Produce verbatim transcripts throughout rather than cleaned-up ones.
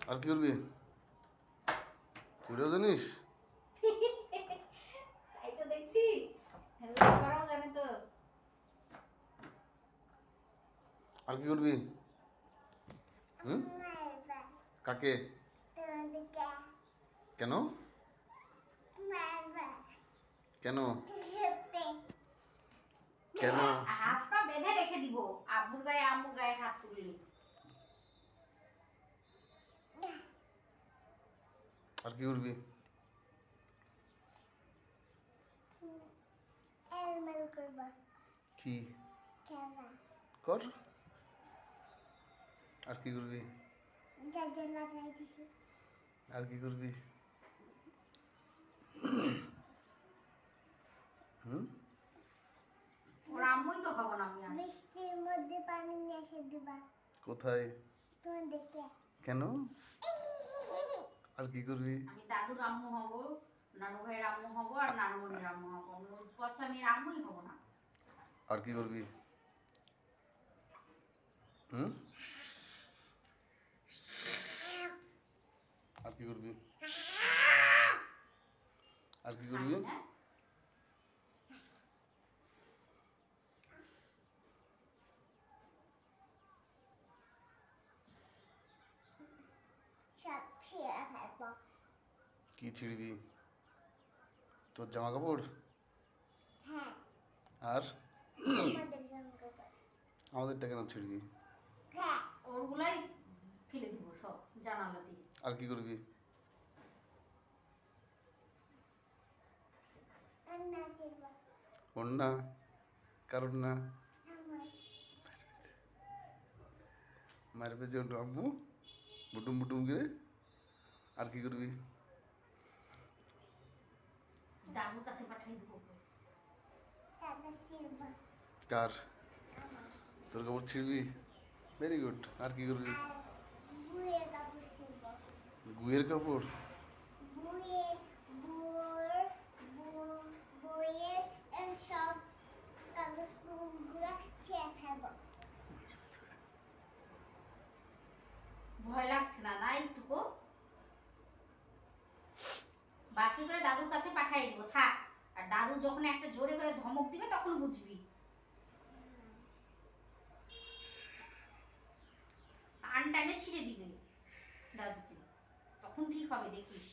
আর কি করবি? তুইও জানিস? তাই তো দেখছি হেল্লা করাও জানে তো। আর কি করবি? হুম? কাকে? কেন? কেন? কেন? হাত পা বেঁধে রেখে দিব, আব্বুর গায়ে আম্মুর গায়ে হাত তুললি। আর কি করবি? কি কর? আর কি করবি? আর কি করবি? হুম? ওর আম্মুই তো হব না আমি আর। বৃষ্টির মধ্যে পানি নিয়ে এসে দিবা। কোথায়? তোমাদেরকে। কেন? আর কি করবি? আমি দাদুর আম্মু হব, নানু ভাইয়ের আম্মু হব, আর নানুমণির আম্মু হব। আমি ওই পচা মেয়ের আম্মুই হব না। আর কি করবি? হুম? আর কি করবি? আর কি করবি? হ্যাঁ? সব ছিঁড়ে ফেলবো। কি ছিড়বি? তোর জামা কাপড়? হ্যাঁ, আর আমাদের জামা কাপড়। আমাদেরটা কেন ছিড়বি? হ্যাঁ, ওরগুলাই ফেলে দিব সব জানালা দিয়ে। আর কি করবি? আর না ছিড়বো। ওর না, কারণ না আমার মারবে যে ওটা আম্মু বুটুম বুটুম করে। আর কি করবি? দাদুর কাছে পাঠিয়ে দিব। দাদা ছিড়বো। কার? আমার। তোর কাপড় ছিড়বি? Very good. আর কি করবি? আর বুয়ের কাপড় ছিড়বো। গুয়ের কাপড়? বুয়ে বুয়ের বু- বুয়ের এর সব কাগজগুলো ছিঁড়ে ফেলবো। ভয় লাগছে না না একটুকু? বাসি করে দাদুর কাছে পাঠিয়ে দিব, থাক। আর দাদু যখন একটা জোরে করে ধমক দিবে তখন বুঝবি। টান টানে ছিঁড়ে দিবে দাদুকে, তখন ঠিক হবে দেখিস।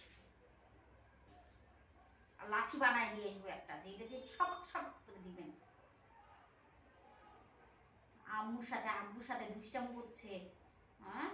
আর লাঠি বানায় দিয়ে আসবো একটা, যেটা দিয়ে সব সব করে দিবেন। আম্মুর সাথে আব্বুর সাথে দুষ্টামি করছে, হ্যাঁ?